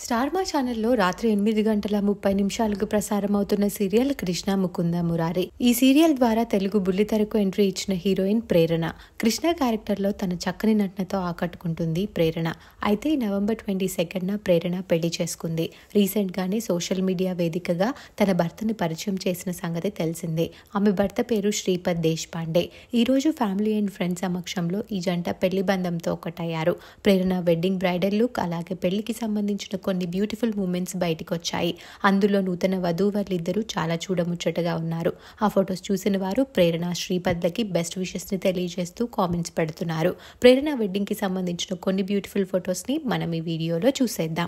Star మా ఛానల్లో రాత్రి 8:30 ప్రసారమవుతున్న సీరియల్ కృష్ణ ముకుంద మురారి. ఈ సీరియల్ ద్వారా తెలుగు బుల్లితెరకు ఎంట్రీ ఇచ్చిన హీరోయిన్ ప్రేరణ. కృష్ణ క్యారెక్టర్లో తన చక్కని నటనతో ఆకట్టుకుంటుంది ప్రేరణ. అయితే నవంబర్ 22న ప్రేరణ పెళ్లి చేసుకుంది. రీసెంట్గానే సోషల్ మీడియా వేదికగా తన భర్తని పరిచయం చేసిన సంగతి తెలిసిందే. ఆమె భర్త పేరు శ్రీపద్ దేశపాండే. ఈరోజు ఫ్యామిలీ అండ్ ఫ్రెండ్స్ సమక్షంలో ఈ జంట పెళ్లి బంధంతో ఒకటయ్యారు. ప్రేరణ వెడ్డింగ్ బ్రైడల్ లుక్ అలాగే పెళ్లికి సంబంధించిన కొన్ని బ్యూటిఫుల్ మూమెంట్స్ బయటకు వచ్చాయి. అందులో నూతన వధూవరులిద్దరూ చాలా చూడముచ్చటగా ఉన్నారు. ఆ ఫొటోస్ చూసిన వారు ప్రేరణ శ్రీపద్లకి బెస్ట్ విషెస్ ని తెలియజేస్తూ కామెంట్స్ పెడుతున్నారు. ప్రేరణ వెడ్డింగ్ కి సంబంధించిన కొన్ని బ్యూటిఫుల్ ఫొటోస్ ని మనం ఈ వీడియోలో చూసేద్దాం.